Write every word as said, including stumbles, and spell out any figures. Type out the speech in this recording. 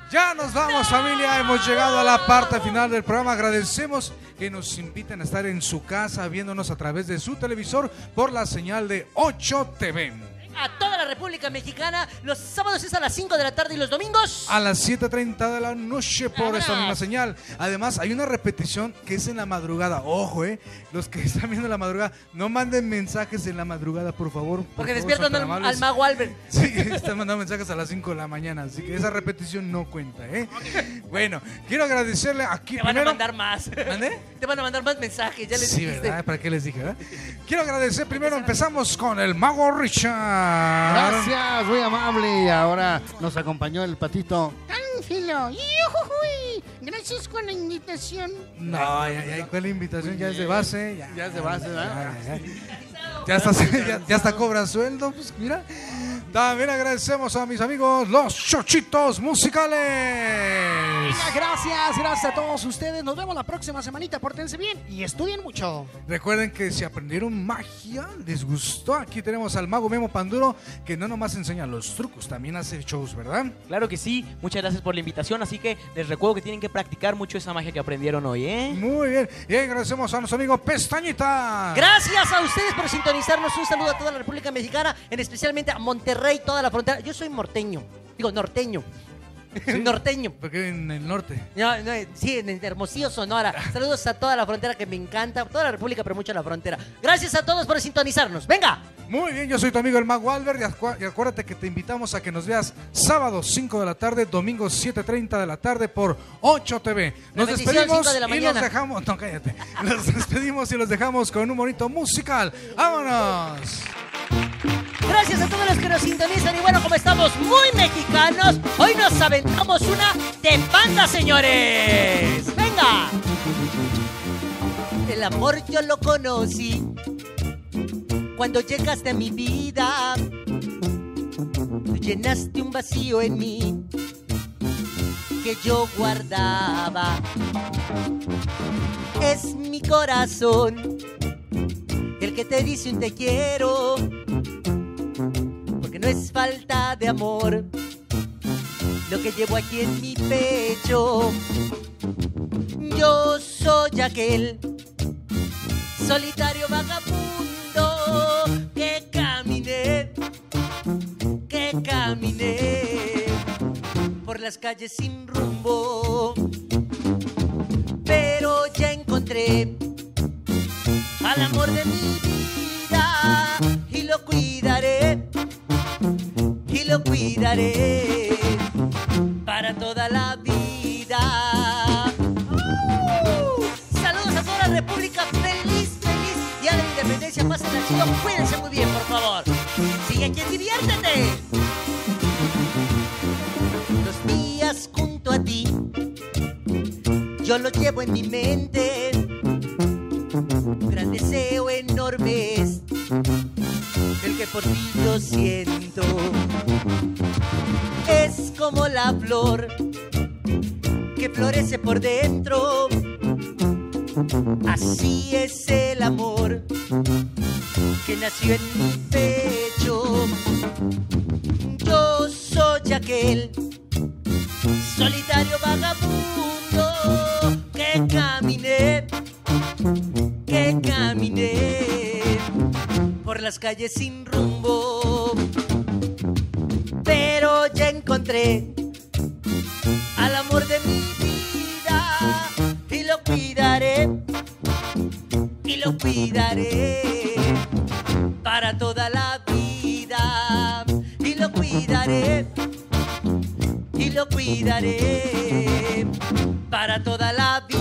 Ya nos vamos, familia. Hemos llegado a la parte final del programa. Agradecemos que nos inviten a estar en su casa viéndonos a través de su televisor por la señal de ocho T V. A toda la República Mexicana, los sábados es a las cinco de la tarde y los domingos a las siete treinta de la noche por ¡Vámonos! esta misma señal. Además, hay una repetición que es en la madrugada. Ojo, eh, los que están viendo la madrugada, no manden mensajes en la madrugada, por favor. Por porque favor, despiertan son al, tan amables. al mago Albert. Sí, están mandando mensajes a las cinco de la mañana, así que esa repetición no cuenta, ¿eh? Bueno, quiero agradecerle aquí Te van primero... a mandar más. ¿Mande? Te van a mandar más mensajes, ya les Sí, dijiste. ¿verdad? ¿Para qué les dije, verdad? Quiero agradecer primero, empezamos con el mago Richard. Gracias, muy amable. Y ahora nos acompañó el patito. Tranquilo. ¡Yujujuy! Gracias por la invitación. No, ya, ya, ¿cuál invitación? Ya es de base. Ya, Ya es de base, ¿verdad? Ya, ya, ya. Ya hasta, ya, ya hasta cobra sueldo, pues mira. También agradecemos a mis amigos los Chochitos Musicales. Gracias, gracias a todos ustedes. Nos vemos la próxima semanita. Pórtense bien y estudien mucho. Recuerden que si aprendieron magia, les gustó. Aquí tenemos al mago Memo Panduro, que no nomás enseña los trucos, también hace shows, ¿verdad? Claro que sí, muchas gracias por la invitación, así que les recuerdo que tienen que practicar mucho esa magia que aprendieron hoy, ¿eh? Muy bien. Y agradecemos a nuestro amigo Pestañita. Gracias a ustedes por sintonizarnos. Un saludo a toda la República Mexicana, en especialmente a Monterrey, toda la frontera. Yo soy morteño, digo norteño. ¿Sí? Norteño. Porque en el norte. No, no, sí, en Hermosillo, Sonora. Saludos a toda la frontera que me encanta, toda la República, pero mucho la frontera. Gracias a todos por sintonizarnos. ¡Venga! Muy bien, yo soy tu amigo el Mago Albert y, acu y acuérdate que te invitamos a que nos veas sábado cinco de la tarde, domingo siete treinta de la tarde por ocho T V. Nos Repetición, despedimos cinco de la y mañana. los dejamos, no cállate, nos despedimos y los dejamos con un bonito musical. ¡Vámonos! Gracias a todos los que nos sintonizan. Y bueno, como estamos muy mexicanos, hoy nos aventamos una de banda, señores. ¡Venga! El amor yo lo conocí cuando llegaste a mi vida. Tú llenaste un vacío en mí que yo guardaba. Es mi corazón el que te dice un te quiero, porque no es falta de amor lo que llevo aquí en mi pecho. Yo soy aquel solitario vagabundo que caminé, que caminé por las calles sin rumbo, pero ya encontré al amor de mi vida y lo cuidaré, y lo cuidaré para toda la vida. ¡Uh! Saludos a toda la República, feliz, feliz Día de la Independencia. Pasen la acción, cuídense muy bien, por favor. Sigue aquí, diviértete. Los días junto a ti yo los llevo en mi mente. Un gran deseo enorme es el que por ti yo siento. Es como la flor que florece por dentro. Así es el amor que nació en mi pecho. Yo soy aquel solitario vagabundo que caminé, que caminé por las calles sin rumbo, pero ya encontré al amor de mi vida y lo cuidaré, y lo cuidaré para toda la vida, y lo cuidaré, y lo cuidaré para toda la vida.